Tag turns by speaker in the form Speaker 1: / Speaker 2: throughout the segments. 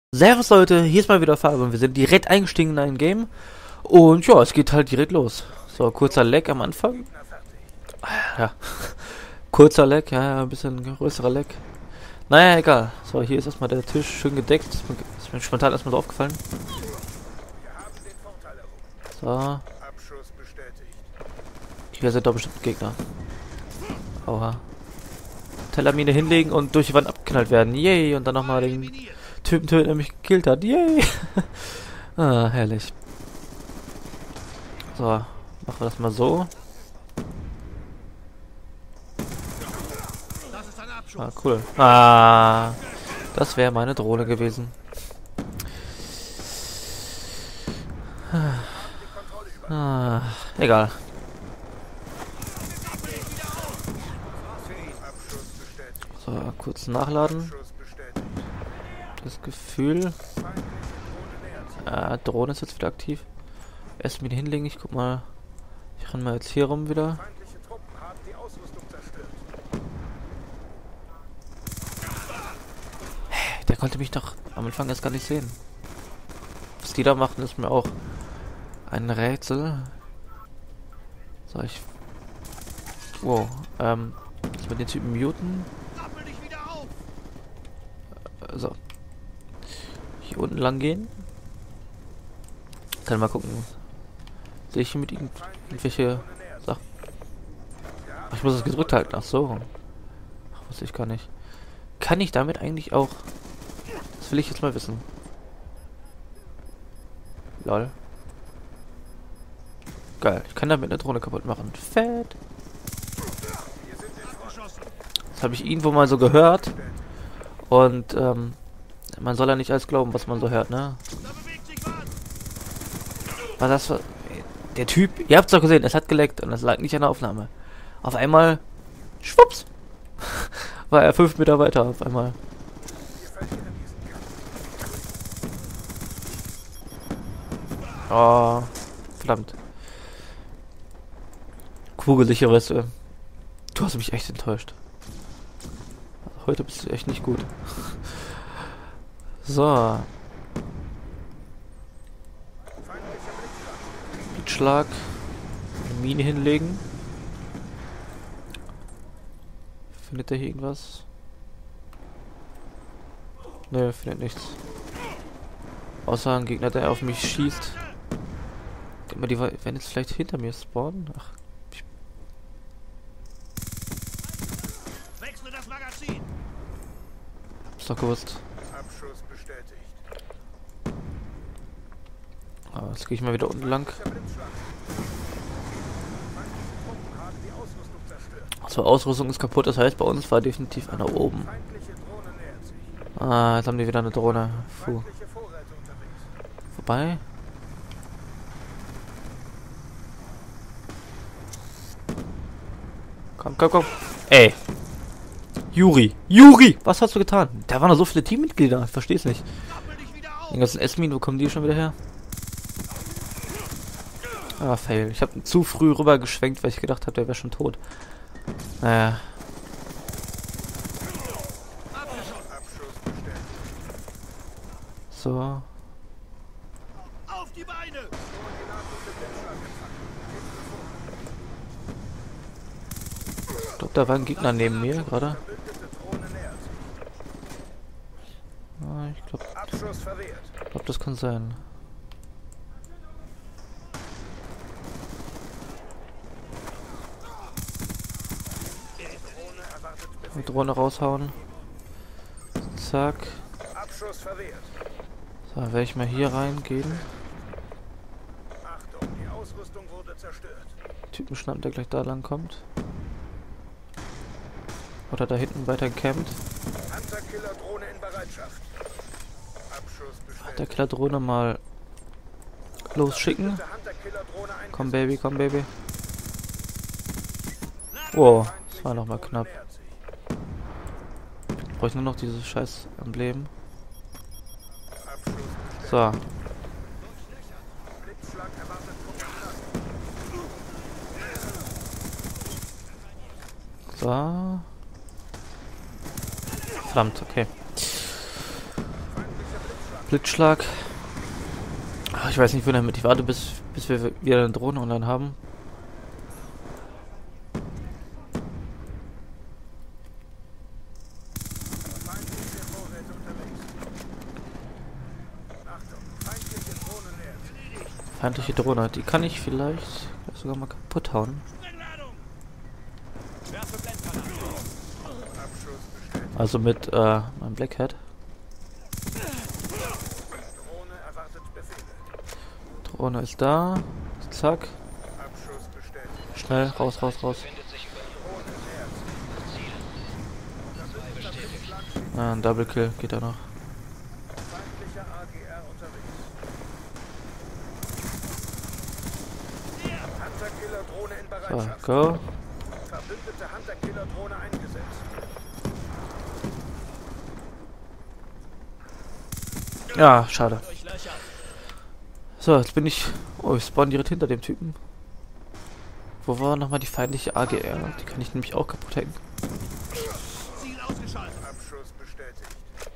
Speaker 1: Servus Leute, hier ist mal wieder Fabi und wir sind direkt eingestiegen in ein Game. Und ja, es geht halt direkt los. So, kurzer Lag am Anfang. Ja, kurzer Lag, ja, ein bisschen größerer Lag. Naja, egal. So, hier ist erstmal der Tisch schön gedeckt. Ist mir spontan erstmal so aufgefallen. So. Hier sind doch bestimmt Gegner. Oha. Tellermine hinlegen und durch die Wand abgeknallt werden. Yay, und dann nochmal den Typen töten, der mich gekillt hat. Yay! Ah, herrlich. So, machen wir das mal so. Ah, cool. Ah, das wäre meine Drohne gewesen. Ah, egal. So, kurz nachladen. Das Gefühl. Drohne ist jetzt wieder aktiv. Erst wieder hinlegen, ich guck mal. Ich renn mal jetzt hier rum wieder. Hey, der konnte mich doch am Anfang erst gar nicht sehen. Was die da machen, ist mir auch ein Rätsel. So, wow, ich mit den Typen muten. So. Hier unten lang gehen. Kann mal gucken. Sehe ich hier mit irgendwelche Sachen? Ach, ich muss das gedrückt halten. Ach so. Ach, wusste ich gar nicht. Kann ich damit eigentlich auch... Das will ich jetzt mal wissen. Lol. Geil. Ich kann damit eine Drohne kaputt machen. Fett. Das habe ich irgendwo mal so gehört. Und, man soll ja nicht alles glauben, was man so hört, ne? Was das für... Der Typ, ihr habt es doch gesehen, es hat geleckt und es lag nicht an der Aufnahme. Auf einmal, schwupps, war er 5 Meter weiter auf einmal. Oh, verdammt. Kugelsicher, weißt du. Du hast mich echt enttäuscht. Heute bist du echt nicht gut. So. Blitzschlag. Eine Mine hinlegen. Findet er hier irgendwas? Nö, findet nichts. Außer ein Gegner, der auf mich schießt. Denke mal, die werden jetzt vielleicht hinter mir spawnen. Ach.
Speaker 2: Wechsle das Magazin.
Speaker 1: Ist doch gewusst.
Speaker 2: Abschuss bestätigt.
Speaker 1: Ah, jetzt gehe ich mal wieder unten lang. So, Ausrüstung ist kaputt, das heißt, bei uns war definitiv einer oben. Ah, jetzt haben die wieder eine Drohne. Puh. Vorbei. Komm, komm, komm. Ey. Juri, was hast du getan? Da waren noch so viele Teammitglieder, ich versteh's nicht. Die ganzen S-Minen, wo kommen die schon wieder her? Ah, fail. Ich habe zu früh rüber geschwenkt, weil ich gedacht habe, der wäre schon tot. Naja. So.
Speaker 2: Auf die Beine!
Speaker 1: Ich glaube, da war ein Gegner neben mir gerade. Ah, ich glaube, das kann sein. Die Drohne raushauen. Zack. So, werde ich mal hier reingehen.
Speaker 2: Achtung, die Ausrüstung wurde zerstört.
Speaker 1: Typen schnappen, der gleich da lang kommt. Oder da hinten weiter campt.
Speaker 2: Hunter-Killer-Drohne in Bereitschaft. Abschuss bestätigt.
Speaker 1: Der Killer-Drohne mal losschicken. Komm Baby, komm Baby. Wow, das war noch mal knapp. Ich bräuchte nur noch dieses scheiß Emblem. So. So. Verdammt, okay. Blitzschlag. Ach, ich weiß nicht, wie damit ich warte, bis wir wieder eine Drohne online haben.
Speaker 2: Feindliche Vorräte unterwegs. Achtung, feindliche Drohne nähert sich.
Speaker 1: Feindliche Drohne, die kann ich vielleicht sogar mal kaputt hauen.
Speaker 2: Abschuss bestätigt.
Speaker 1: Also mit meinem Blackhead.
Speaker 2: Drohne erwartet Befehle.
Speaker 1: Drohne ist da. Zack.
Speaker 2: Abschuss bestätigt.
Speaker 1: Schnell, raus, raus, raus.
Speaker 2: Drohne nähert sich.
Speaker 1: Ein Double Kill geht da noch.
Speaker 2: Feindlicher AGR unterwegs. Hunter-Killer-Drohne in
Speaker 1: So,
Speaker 2: Bereitschaft.
Speaker 1: go.
Speaker 2: Verbündete Hunter-Killer-Drohne eingesetzt.
Speaker 1: Ja, schade. So, jetzt bin ich... Oh, ich spawn direkt hinter dem Typen. Wo war nochmal die feindliche AGR? Die kann ich nämlich auch kaputt hacken.
Speaker 2: Abschuss bestätigt.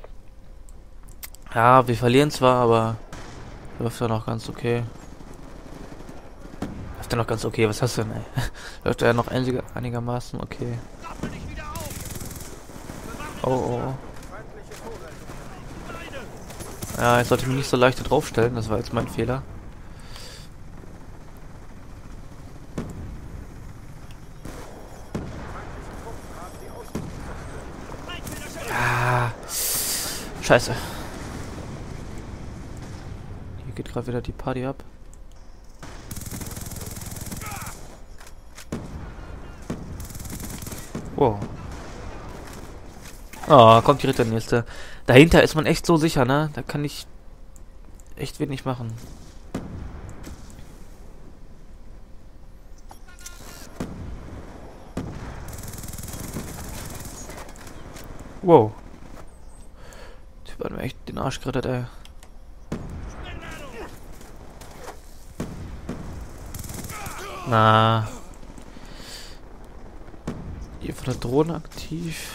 Speaker 1: Ja, wir verlieren zwar, aber... Läuft ja noch ganz okay. Läuft ja noch ganz okay, was hast du denn, ey? Läuft ja noch einigermaßen okay. Oh, oh.
Speaker 2: Feindliche Vorräte.
Speaker 1: Ja, jetzt sollte ich mich nicht so leicht hier draufstellen, das war jetzt mein Fehler. Ah, scheiße. Hier geht gerade wieder die Party ab. Wow. Oh, kommt direkt der nächste. Dahinter ist man echt so sicher, ne? Da kann ich echt wenig machen. Wow. Typ hat mir echt den Arsch gerettet, ey. Na. Hier von der Drohne aktiv.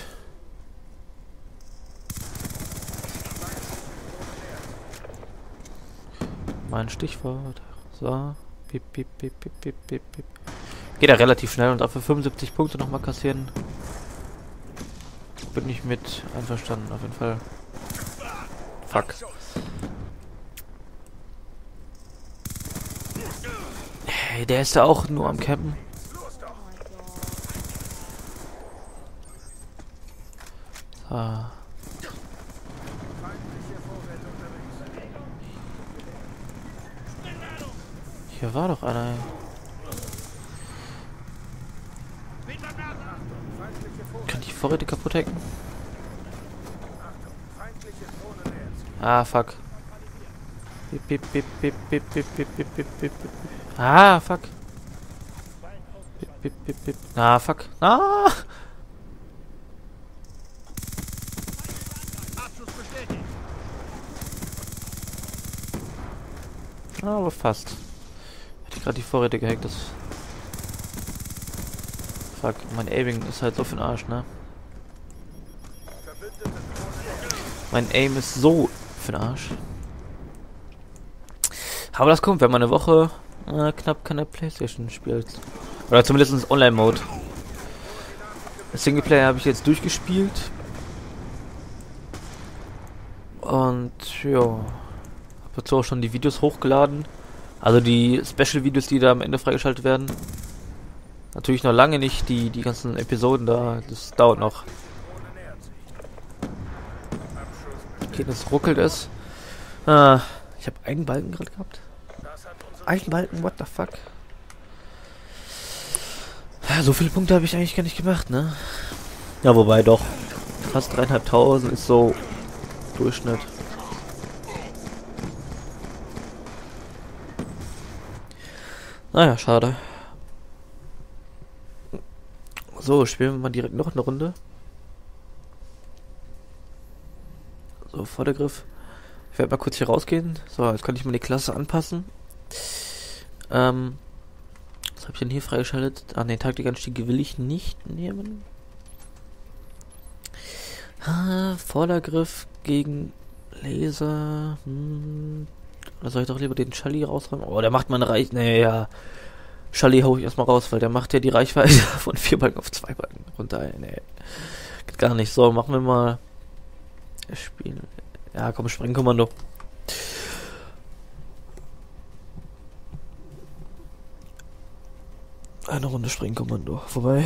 Speaker 1: Mein Stichwort. So. Piep, piep, piep, piep, piep, piep, piep. Geht ja relativ schnell und dafür 75 Punkte nochmal kassieren. Bin ich mit einverstanden, auf jeden Fall. Fuck. Hey, der ist da auch nur am Campen. Ah. Hier war doch einer. Kann ich die Vorräte kaputt hacken? Ah, fuck. Bip, bip, bip, bip, bip, bip, bip, bip, bip, bip, bip. Ah, fuck. Bip, bip, bip, bip. Ah, fuck. Ah! Ah, aber fast. Hätte ich gerade die Vorräte gehackt, das... Fuck, mein Aiming ist halt so für den Arsch, ne? Mein Aim ist so für den Arsch. Aber das kommt, wenn man eine Woche knapp keine Playstation spielt. Oder zumindest Online-Mode. Singleplayer habe ich jetzt durchgespielt. Und ja, habe jetzt auch schon die Videos hochgeladen. Also die Special-Videos, die da am Ende freigeschaltet werden. Natürlich noch lange nicht die ganzen Episoden da. Das dauert noch. Okay, das ruckelt es. Ich habe einen Balken gerade gehabt. Einen Balken, what the fuck? Ja, so viele Punkte habe ich eigentlich gar nicht gemacht, ne? Ja, wobei doch. Fast 3.500 ist so Durchschnitt. Naja, schade. So, spielen wir mal direkt noch eine Runde. So, Vordergriff. Ich werde mal kurz hier rausgehen. So, jetzt kann ich mal die Klasse anpassen. Was habe ich denn hier freigeschaltet? Ah, ne, Taktikanstiege will ich nicht nehmen. Vordergriff gegen Laser. Oder soll ich doch lieber den Charlie rausräumen? Oh, der macht meine Reichweite. Nee, ja. Charlie hau ich erstmal raus, weil der macht ja die Reichweite von 4 Balken auf 2 Balken runter. Nee. Geht gar nicht. So, machen wir mal. Spielen. Ja, komm, Sprengkommando. Eine Runde Sprengkommando. Vorbei.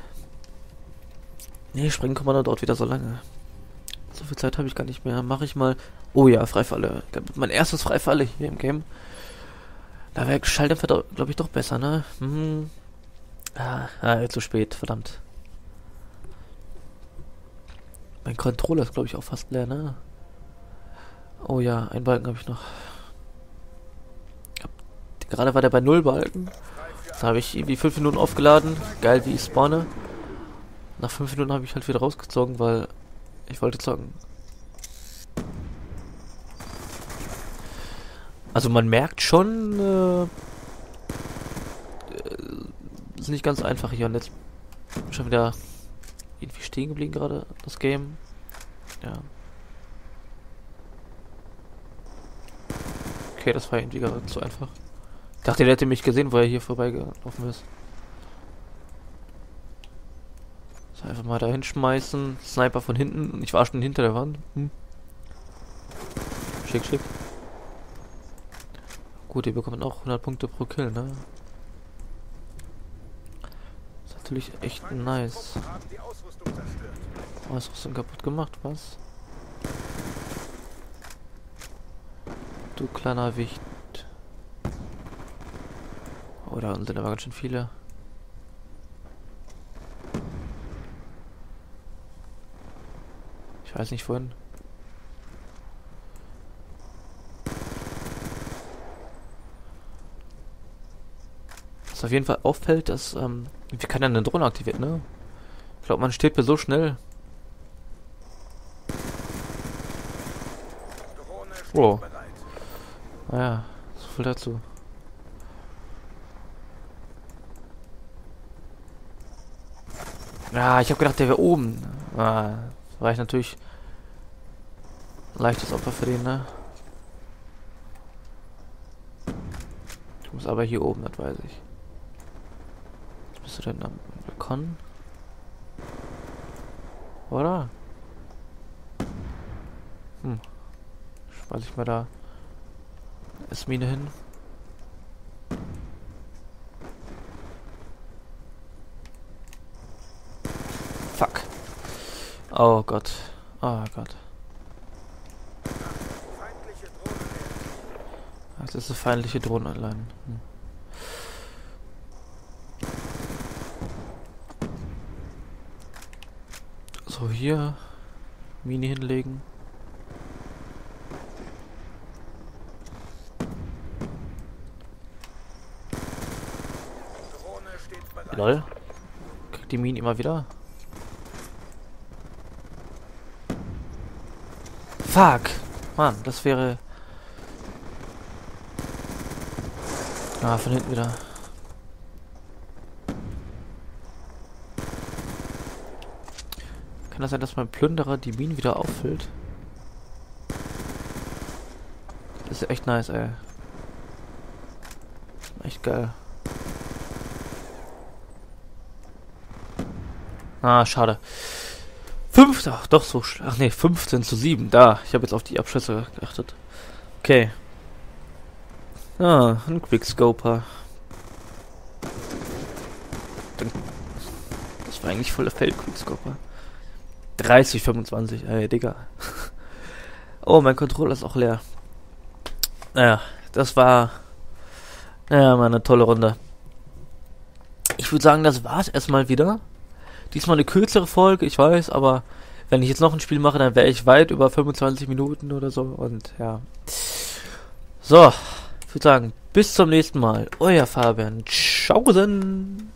Speaker 1: Nee, Sprengkommando dauert wieder so lange. So viel Zeit habe ich gar nicht mehr. Mache ich mal. Oh ja, Freifalle. Mein erstes Freifalle hier im Game. Da wäre Schalldämpfer, glaube ich, doch besser, ne? Zu spät, verdammt. Mein Controller ist, glaube ich, auch fast leer, ne? Oh ja, ein Balken habe ich noch. Gerade war der bei 0 Balken. Da habe ich irgendwie 5 Minuten aufgeladen. Geil, wie ich spawne. Nach 5 Minuten habe ich halt wieder rausgezogen, weil ich wollte zocken. Also man merkt schon, ist nicht ganz einfach hier. Und jetzt schon wieder irgendwie stehen geblieben gerade, das Game. Ja. Okay, das war irgendwie gerade zu einfach. Ich dachte, der hätte mich gesehen, wo er hier vorbeigelaufen ist. So, einfach mal da hinschmeißen. Sniper von hinten. Und ich war schon hinter der Wand. Schick, schick. Gut, die bekommen auch 100 Punkte pro Kill, ne? Ist natürlich echt nice. Ausrüstung kaputt gemacht, was? Du kleiner Wicht. Oh, da unten sind aber ganz schön viele. Ich weiß nicht wohin. Was auf jeden Fall auffällt, dass, wie kann denn eine Drohne aktiviert, ne? Ich glaube, man steht mir so schnell. Wow. Naja, so viel dazu. Ja, ich habe gedacht, der wäre oben. Ah, war ich natürlich leichtes Opfer für den, ne? Ich muss aber hier oben, das weiß ich. Was bist du denn am Balkon? Oder? Schmeiß ich mal da Mine hin. Fuck. Oh Gott. Oh Gott. Das ist eine feindliche Drohne allein. So, hier Mine hinlegen. Lol. Kriegt die Minen immer wieder. Fuck! Mann, das wäre... Ah, von hinten wieder. Kann das sein, dass mein Plünderer die Minen wieder auffüllt? Das ist echt nice, ey. Echt geil. Ah, schade. 5, ach, doch so. Ach nee, 15:7. Da, ich habe jetzt auf die Abschüsse geachtet. Okay. Ah, ein Quickscoper. Das war eigentlich voller Feld-Quickscoper. 30:25, ey, Digga. Oh, mein Controller ist auch leer. Naja, das war... Naja, mal eine tolle Runde. Ich würde sagen, das war's erstmal wieder. Diesmal eine kürzere Folge, ich weiß, aber wenn ich jetzt noch ein Spiel mache, dann wäre ich weit über 25 Minuten oder so. Und ja. So, ich würde sagen, bis zum nächsten Mal. Euer Fabian. Tschaußen.